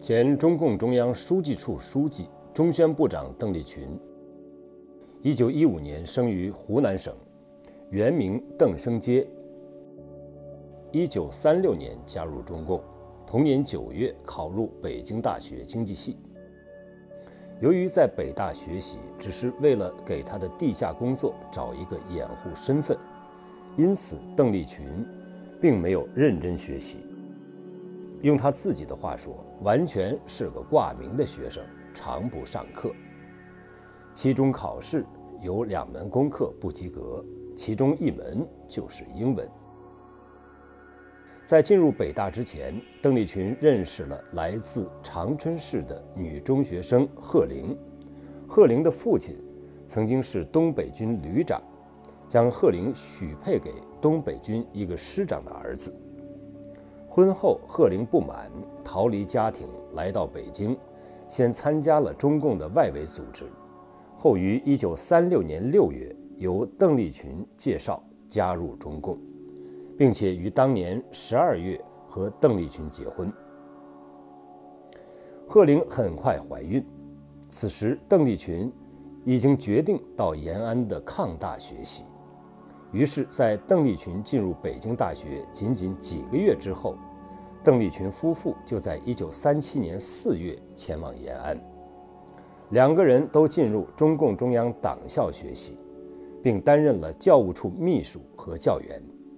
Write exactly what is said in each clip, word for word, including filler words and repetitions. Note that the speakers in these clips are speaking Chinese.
前中共中央书记处书记、中宣部长邓丽群，一九一五年生于湖南省，原名邓生阶。一九三六年加入中共，同年九月考入北京大学经济系。由于在北大学习只是为了给他的地下工作找一个掩护身份，因此邓丽群并没有认真学习。用他自己的话说，完全是个挂名的学生，常不上课。期中考试有两门功课不及格，其中一门就是英文。在进入北大之前，邓丽群认识了来自长春市的女中学生贺龄。贺龄的父亲曾经是东北军旅长，将贺龄许配给东北军一个师长的儿子。婚后，贺龄不满，逃离家庭，来到北京，先参加了中共的外围组织，后于一九三六年六月由邓丽群介绍加入中共，并且于当年十二月和邓丽群结婚。贺龄很快怀孕，此时邓丽群已经决定到延安的抗大学习。于是，在邓丽群进入北京大学仅仅几个月之后，邓丽群夫妇就在一九三七年四月前往延安，两个人都进入中共中央党校学习，并担任了教务处秘书和教员。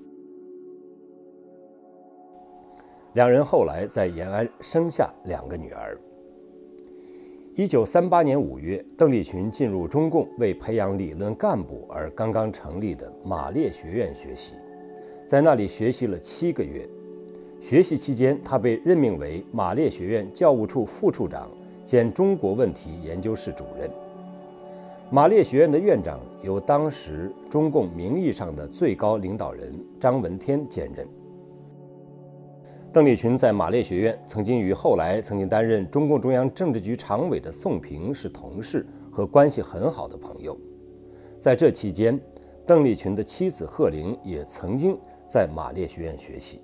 两人后来在延安生下两个女儿。一九三八年五月，邓丽群进入中共为培养理论干部而刚刚成立的马列学院学习，在那里学习了七个月。学习期间，他被任命为马列学院教务处副处长兼中国问题研究室主任。马列学院的院长由当时中共名义上的最高领导人张闻天兼任。邓丽群在马列学院曾经与后来曾经担任中共中央政治局常委的宋平是同事和关系很好的朋友。在这期间，邓丽群的妻子贺龄也曾经在马列学院学习。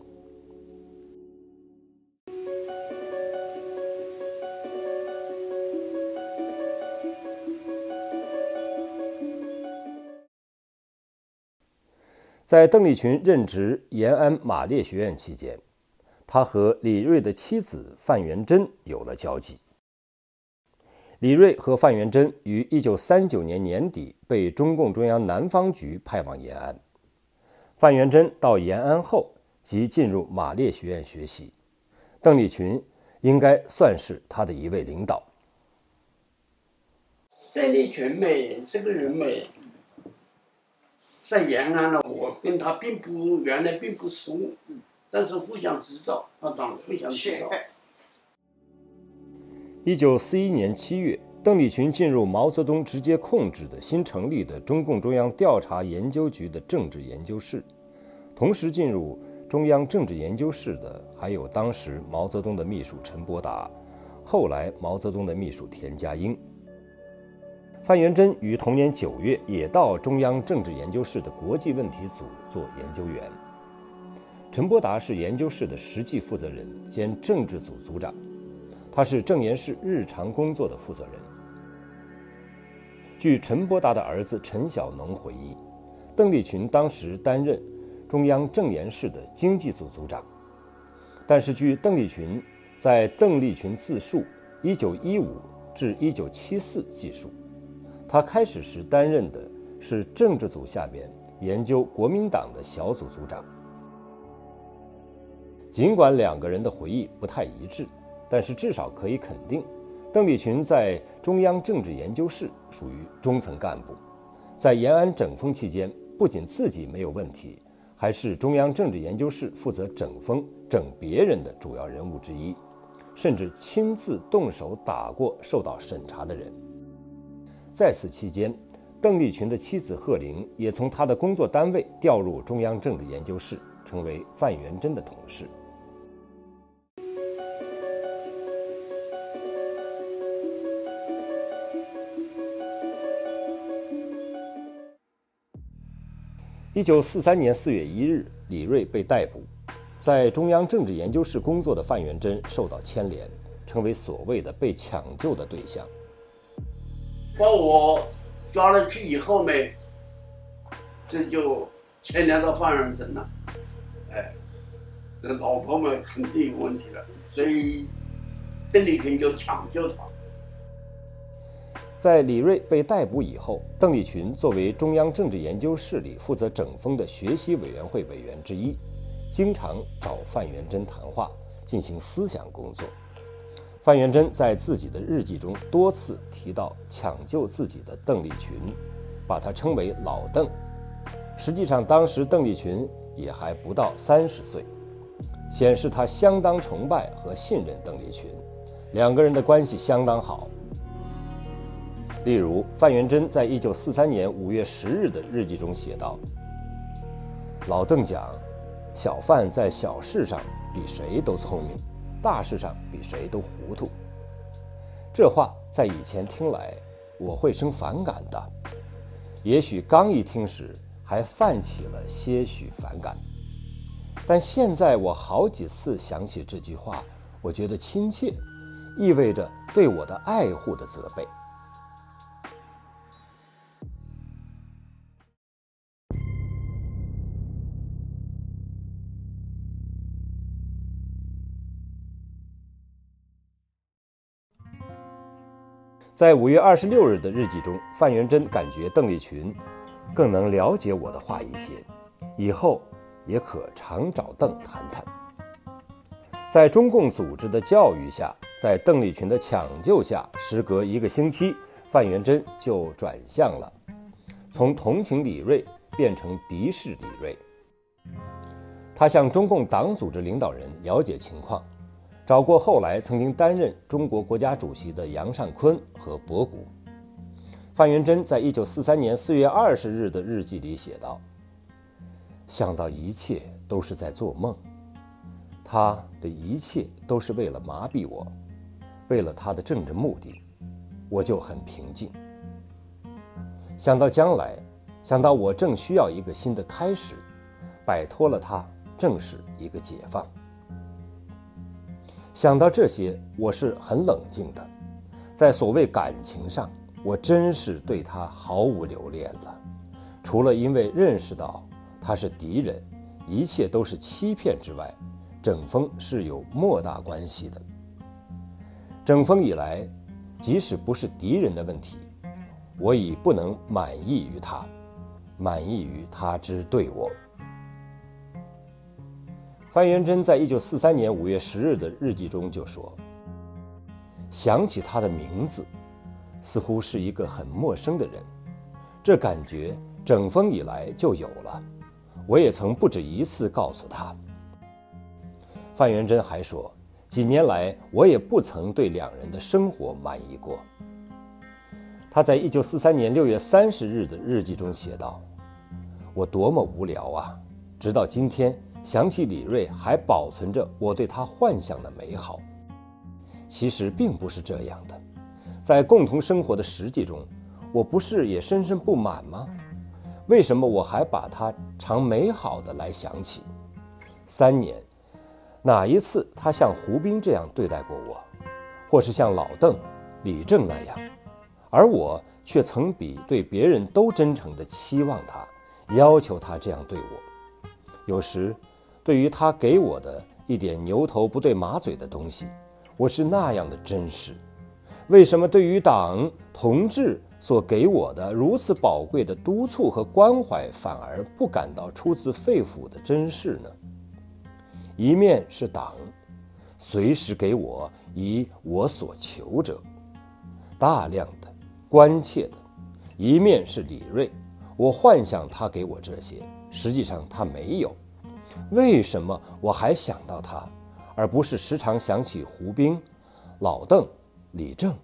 在邓丽群任职延安马列学院期间，他和李瑞的妻子范元珍有了交集。李瑞和范元珍于一九三九年年底被中共中央南方局派往延安。范元珍到延安后即进入马列学院学习，邓丽群应该算是他的一位领导。 邓丽群妹这个人妹，在延安呢，我跟他并不原来并不熟。但是互相知道，啊，当然互相知道。 一九四一年七月，邓丽群进入毛泽东直接控制的新成立的中共中央调查研究局的政治研究室，同时进入中央政治研究室的还有当时毛泽东的秘书陈伯达，后来毛泽东的秘书田家英。范元珍于同年九月也到中央政治研究室的国际问题组做研究员。陈伯达是研究室的实际负责人兼政治组组长，他是政研室日常工作的负责人。据陈伯达的儿子陈小农回忆，邓丽群当时担任中央政研室的经济组组长，但是据邓丽群在邓丽群自述一九一五至一九七四记述，他开始时担任的是政治组下边研究国民党的小组组长。尽管两个人的回忆不太一致，但是至少可以肯定，邓丽群在中央政治研究室属于中层干部，在延安整风期间，不仅自己没有问题，还是中央政治研究室负责整风、整别人的主要人物之一，甚至亲自动手打过受到审查的人。在此期间，邓丽群的妻子贺龄也从他的工作单位调入中央政治研究室，成为范元珍的同事。一九四三年四月一日，李瑞被逮捕，在中央政治研究室工作的范元珍受到牵连，成成为所谓的被抢救的对象。 把我抓了去以后呢，这就牵连到范元珍了，哎，这老婆们肯定有问题了，所以邓丽群就抢救他。 在李瑞被逮捕以后，邓丽群作为中央政治研究室里负责整风的学习委员会委员之一，经常找范元珍谈话，进行思想工作。范元珍在自己的日记中多次提到抢救自己的邓丽群，把他称为老邓。实际上当时邓丽群也还不到三十岁，显示他相当崇拜和信任邓丽群，两个人的关系相当好。例如，范元珍在一九四三年五月十日的日记中写道：老邓讲，小范在小事上比谁都聪明，大事上比谁都糊涂。这话在以前听来我会生反感的，也许刚一听时还泛起了些许反感，但现在我好几次想起这句话，我觉得亲切，意味着对我的爱护的责备。在五月二十六日的日记中，范元珍感觉邓丽群更能了解我的话一些，以后也可常找邓谈谈。在中共组织的教育下，在邓丽群的抢救下，时隔一个星期，范元珍就转向了，从同情李瑞变成敌视李瑞。他向中共党组织领导人了解情况，找过后来曾经担任中国国家主席的杨尚昆和博古。范元珍在一九四三年四月二十日的日记里写道：想到一切都是在做梦，他的一切都是为了麻痹我，为了他的政治目的，我就很平静。想到将来，想到我正需要一个新的开始，摆脱了他正是一个解放。想到这些，我是很冷静的。在所谓感情上，我真是对他毫无留恋了，除了因为认识到他是敌人，一切都是欺骗之外，整风是有莫大关系的。整风以来，即使不是敌人的问题，我已不能满意于他，满意于他之对我。范元珍在一九四三年五月十日的日记中就说：想起他的名字，似乎是一个很陌生的人，这感觉整风以来就有了，我也曾不止一次告诉他。范元珍还说，几年来我也不曾对两人的生活满意过。他在一九四三年六月三十日的日记中写道：我多么无聊啊，直到今天想起李瑞，还保存着我对他幻想的美好。其实并不是这样的，在共同生活的实际中，我不是也深深不满吗？为什么我还把他常美好的来想起？三年，哪一次他像胡兵这样对待过我，或是像老邓、李正那样？而我却曾比对别人都真诚地期望他，要求他这样对我。有时对于他给我的一点牛头不对马嘴的东西，我是那样的珍视。为什么对于党同志所给我的如此宝贵的督促和关怀，反而不感到出自肺腑的珍视呢？一面是党随时给我以我所求者，大量的关切的；一面是李瑞，我幻想他给我这些，实际上他没有。为什么我还想到他，而不是时常想起胡兵、老邓、李正？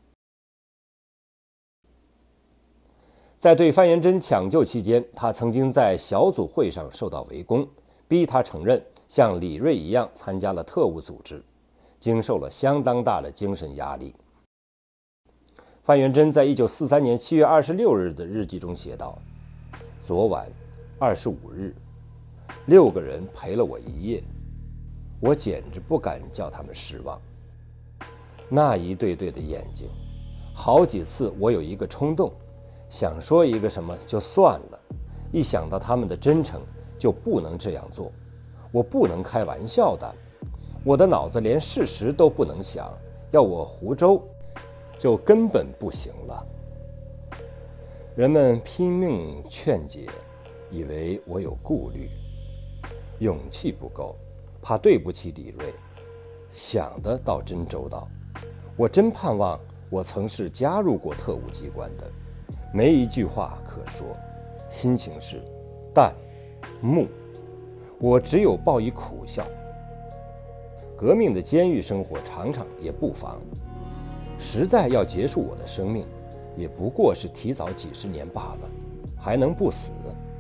在对范元珍抢救期间，他曾经在小组会上受到围攻，逼他承认像李瑞一样参加了特务组织，经受了相当大的精神压力。范元珍在一九四三年七月二十六日的日记中写道：昨晚二十五日，六个人陪了我一夜，我简直不敢叫他们失望。 那一对对的眼睛，好几次我有一个冲动，想说一个什么就算了，一想到他们的真诚，就不能这样做。我不能开玩笑的，我的脑子连事实都不能想，要我胡诌，就根本不行了。人们拼命劝解，以为我有顾虑，勇气不够，怕对不起李瑞。想的倒真周到，我真盼望我曾是加入过特务机关的，没一句话可说，心情是淡木，我只有报以苦笑。革命的监狱生活常常也不妨，实在要结束我的生命，也不过是提早几十年罢了，还能不死？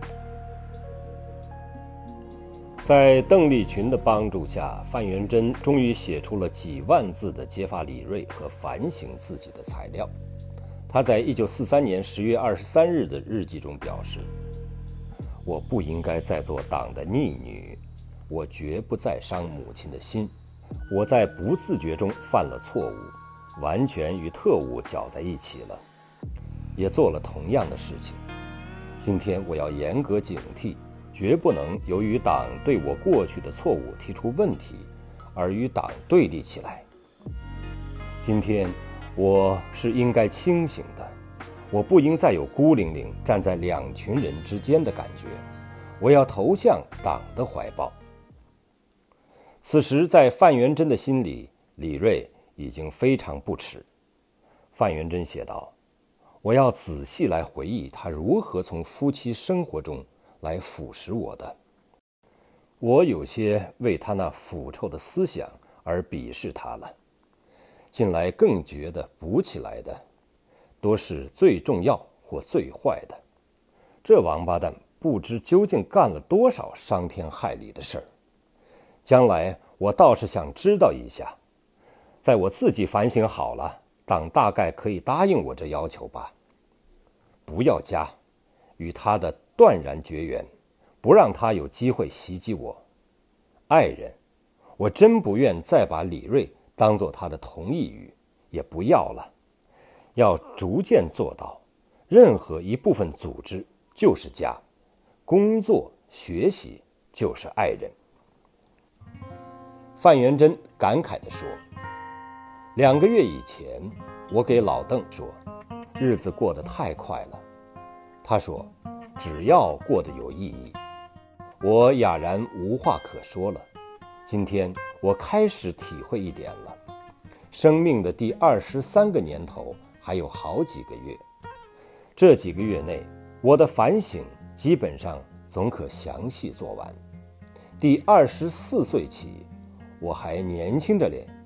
在邓丽群的帮助下，范元贞终于写出了几万字的揭发李瑞和反省自己的材料。他在一九四三年十月二十三日的日记中表示：我不应该再做党的逆女，我绝不再伤母亲的心，我在不自觉中犯了错误，完全与特务搅在一起了，也做了同样的事情。今天我要严格警惕，绝不能由于党对我过去的错误提出问题，而与党对立起来。今天我是应该清醒的，我不应再有孤零零站在两群人之间的感觉，我要投向党的怀抱。此时在范元贞的心里，李瑞已经非常不耻。范元贞写道：我要仔细来回忆他如何从夫妻生活中来腐蚀我的。我有些为他那腐臭的思想而鄙视他了，近来更觉得补起来的多是最重要或最坏的。这王八蛋不知究竟干了多少伤天害理的事儿。将来我倒是想知道一下，在我自己反省好了，党大概可以答应我这要求吧。不要加，与他的断然绝缘，不让他有机会袭击我。爱人，我真不愿再把李瑞当作他的同义语，也不要了。要逐渐做到，任何一部分组织就是家，工作学习就是爱人。范元贞感慨地说：两个月以前，我给老邓说，日子过得太快了。他说，只要过得有意义。我哑然无话可说了。今天我开始体会一点了，生命的第二十三个年头还有好几个月，这几个月内，我的反省基本上总可详细做完。第二十四岁起，我还年轻着脸。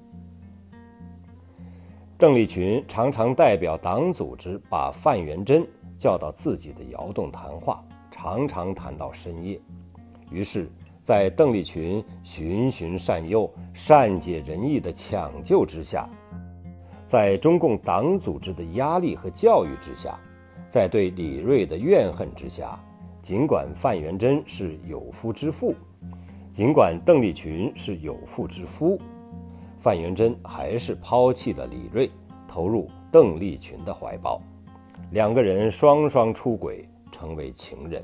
邓丽群常常代表党组织把范元贞叫到自己的窑洞谈话，常常谈到深夜。于是在邓丽群循循善诱、善解人意的抢救之下，在中共党组织的压力和教育之下，在对李瑞的怨恨之下，尽管范元贞是有夫之妇，尽管邓丽群是有妇之夫，范元贞还是抛弃了李瑞，投入邓丽群的怀抱。两个人双双出轨，成为情人。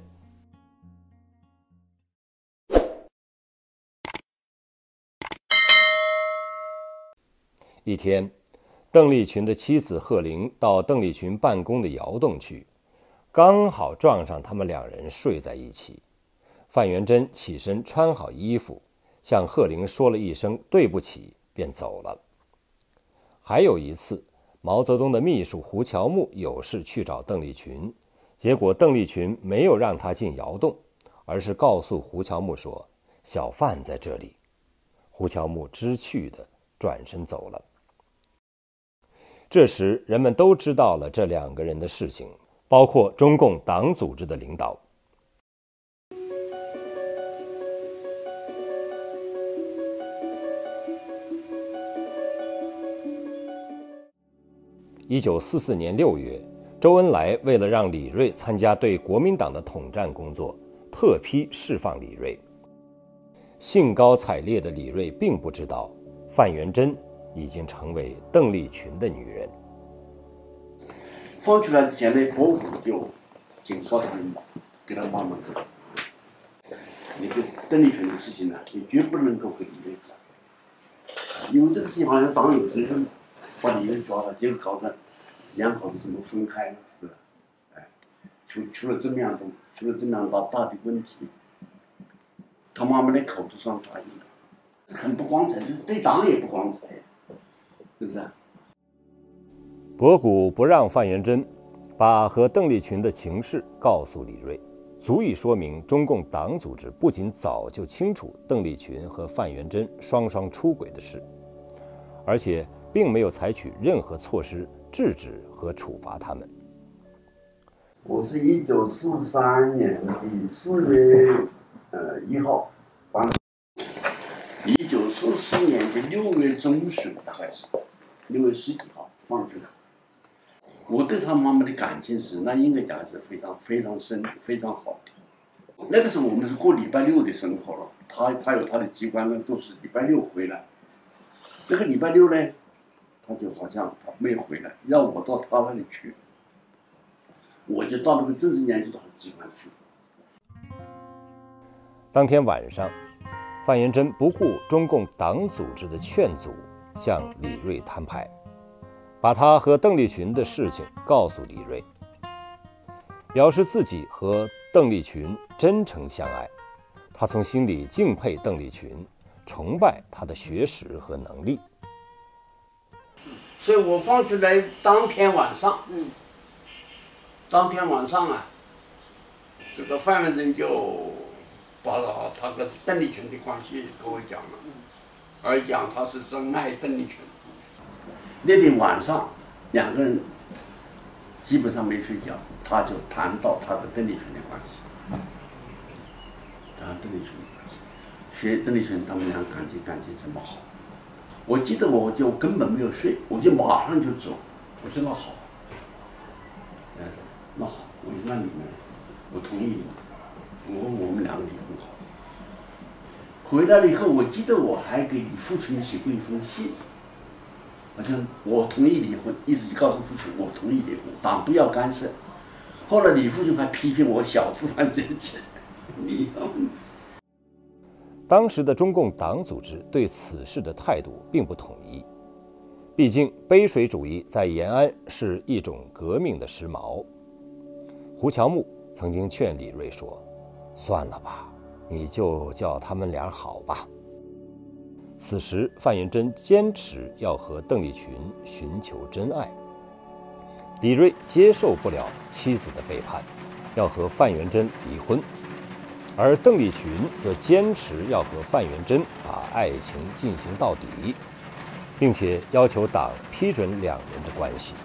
一天，邓丽群的妻子贺玲到邓丽群办公的窑洞去，刚好撞上他们两人睡在一起。范元贞起身穿好衣服，向贺玲说了一声对不起，便走了。还有一次，毛泽东的秘书胡乔木有事去找邓丽群，结果邓丽群没有让他进窑洞，而是告诉胡乔木说小范在这里。胡乔木知趣地转身走了。这时人们都知道了这两个人的事情，包括中共党组织的领导。一九四四年六月，周恩来为了让李瑞参加对国民党的统战工作，特批释放李瑞。兴高采烈的李瑞并不知道，范元贞已经成为邓丽群的女人。 放出来之前呢，伯虎就警告他们，给他妈妈说：“你对邓丽群的事情呢，你绝不能够和李锐讲，因为这个事情好像党有责任把李锐抓了，结果搞得两口子怎么分开了，是吧？哎，出出了这么样的出了这么样大大的问题，他妈妈的口头上答应了，很不光彩，对党也不光彩，是不是？” 伯古不让范元贞把和邓丽群的情事告诉李锐，足以说明中共党组织不仅早就清楚邓丽群和范元贞双双出轨的事，而且并没有采取任何措施制止和处罚他们。 我是一九四三年的四月呃一号放，一九四四年的六月中旬，大概是六月十几号放出来。我对他妈妈的感情是，那应该讲是非常非常深、非常好的。那个时候我们是过礼拜六的生活了，他他有他的机关呢，都是礼拜六回来。那个礼拜六呢，他就好像他没有回来，让我到他那里去，我就到那个政治研究所机关去。 当天晚上，范元贞不顾中共党组织的劝阻，向李锐摊牌，把他和邓丽群的事情告诉李锐，表示自己和邓丽群真诚相爱，他从心里敬佩邓丽群，崇拜她的学识和能力。 所以我放出来当天晚上，嗯，当天晚上啊，这个范元贞就把他跟邓丽群的关系跟我讲了，而讲他是真爱邓丽群。那天晚上，两个人基本上没睡觉，他就谈到他跟邓丽群的关系，谈邓丽群的关系，学邓丽群他们俩感情感情怎么好。我记得我就根本没有睡，我就马上就走。我说那好，哎，那好，我说那你们，我同意你，我我们两个离婚好。回来了以后，我记得我还给李富春写过一封信。好像我同意离婚，意思就告诉父亲我同意离婚，党不要干涉。后来李父亲还批评我小资产阶级，你当时的中共党组织对此事的态度并不统一，毕竟杯水主义在延安是一种革命的时髦。胡乔木曾经劝李锐说：“算了吧，你就叫他们俩好吧。”此时，范元贞坚持要和邓丽群寻求真爱，李锐接受不了妻子的背叛，要和范元贞离婚，而邓丽群则坚持要和范元贞把爱情进行到底，并且要求党批准两人的关系。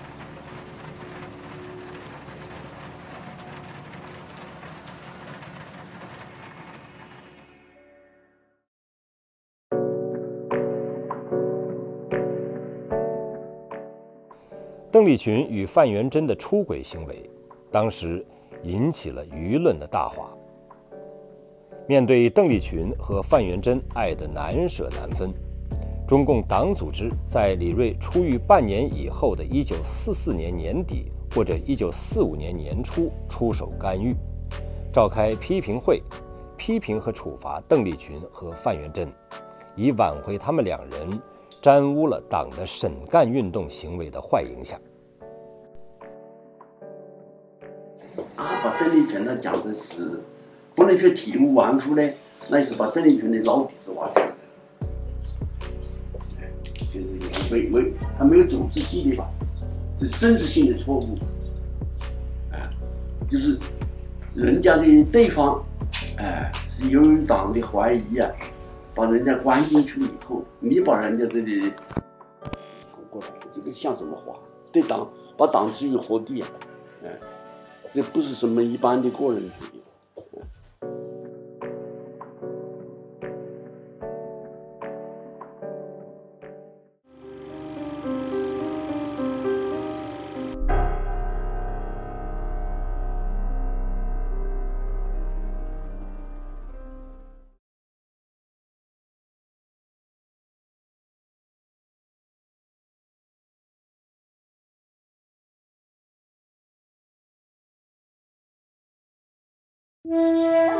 邓丽群与范元贞的出轨行为，当时引起了舆论的大哗。面对邓丽群和范元贞爱得难舍难分，中共党组织在李锐出狱半年以后的一九四四年年底或者一九四五年年初出手干预，召开批评会，批评和处罚邓丽群和范元贞，以挽回他们两人沾污了党的审干运动行为的坏影响。 啊，把邓丽群呢讲的是不能去体无完肤呢，那是把邓丽群的老底子挖出来的。就是没没他没有组织性的吧，这是政治性的错误。哎，就是人家的对方，哎，是由于党的怀疑啊。把人家关进去以后，你把人家这里过来，这个像什么话？对党把党置于何地啊？哎，这不是什么一般的个人主义。 了。